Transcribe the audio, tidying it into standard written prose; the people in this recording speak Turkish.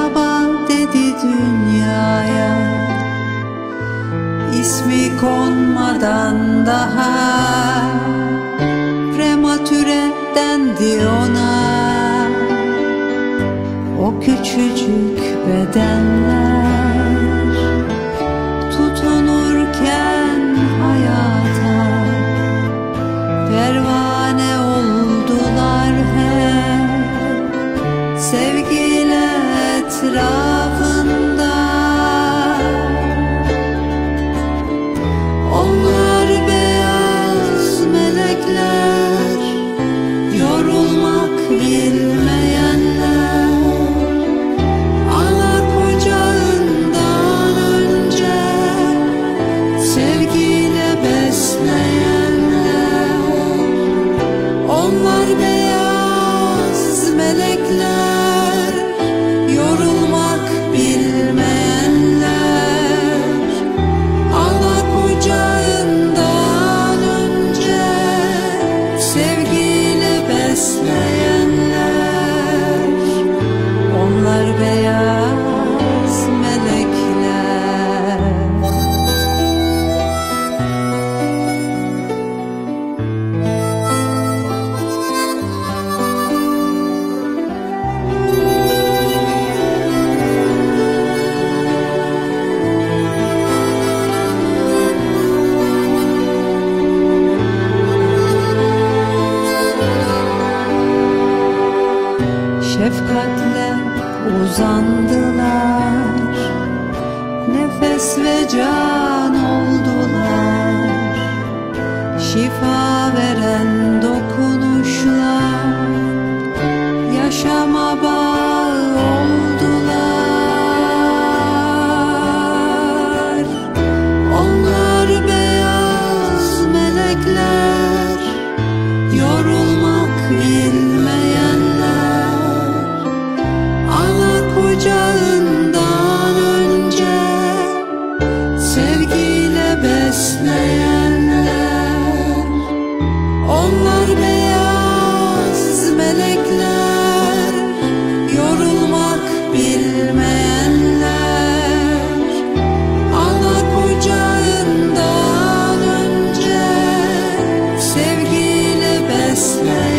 merhaba dedi dünyaya. İsmi konmadan daha prematüre dendi ona. O küçücük bedenler tutunurken hayata pervane oldular hep sevgiyle etrafında. Onlar beyaz melekler, yorulmak bilmeyenler, ana kucağından önce sevgiyle besleyenler. Onlar beyaz melekler, yorulmak bilmeyenler, ana kucağından önce sevgiyle besleyenler. Onlar beyaz melekler. Şefkatle uzandılar, nefes ve can oldular. Şifa veren dokunuşlar, yaşama bağı oldular. Onlar beyaz melekler, yorulmak bilmeyenler, ana kucağından önce sevgiyle besleyenler. Onlar beyaz melekler, yorulmak bilmeyenler, ana kucağından önce sevgiyle besleyenler.